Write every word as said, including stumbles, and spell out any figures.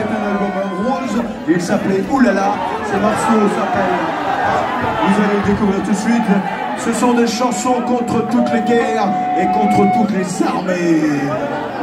un album rose, il s'appelait Oulala, ce morceau s'appelle, vous allez le découvrir tout de suite, ce sont des chansons contre toutes les guerres et contre toutes les armées.